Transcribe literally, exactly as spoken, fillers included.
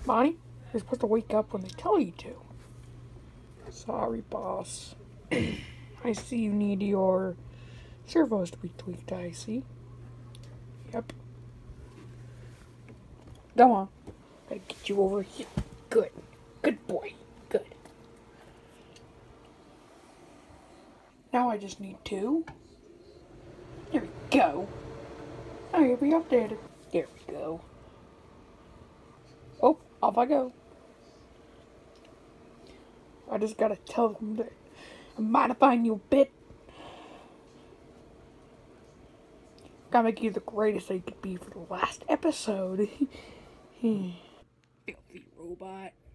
Bonnie, you're supposed to wake up when they tell you to. Sorry, boss. I see you need your servos to be tweaked, I see. Yep. Come on. Gotta get you over here. Good. Good boy. Good. Now I just need two. There we go. Oh, you'll be updated. There we go. Oh, off I go. I just gotta tell them that I'm modifying you a bit. Gotta make you the greatest they could be for the last episode. Filthy robot.